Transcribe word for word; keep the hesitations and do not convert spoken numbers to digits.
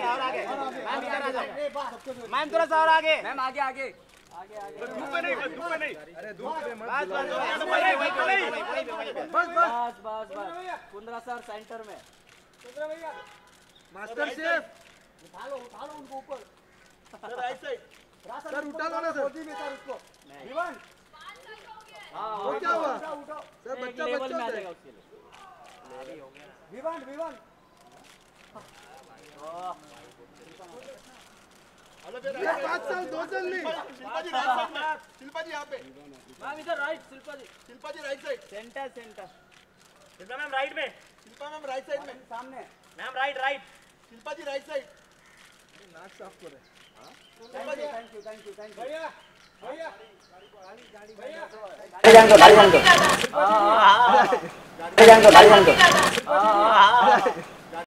और आगे मैम इधर आ जाओ मैम थोड़ा सा और आगे मैम आगे आगे आगे आगे धूप में नहीं धूप में नहीं अरे धूप में मत बस बस बस बस बस कुंद्रा सर सेंटर में कुंद्रा भैया मास्टर शेफ उठा लो उठा लो उनको ऊपर सर राइट साइड सर उठा लो ना सर गोदी में सर उसको विवन हां वो क्या हुआ सर बच्चा बच्चा आ जाएगा उसके लिए विवन विवन हेलो फिर पांच साल दो साल नहीं शिल्पा जी राइट साइड में शिल्पा जी यहां पे मैम इधर right Shilpa ji Shilpa ji right side centre centre Shilpa ma'am right में शिल्पा मैम राइट साइड में सामने ma'am right right Shilpa ji right side नाक साफ करे हां Shilpa ji thank you thank you thank you भैया भैया गाड़ी गाड़ी भैया गाड़ी जान दो गाड़ी जान दो हां हां गाड़ी जान दो गाड़ी जान दो हां हां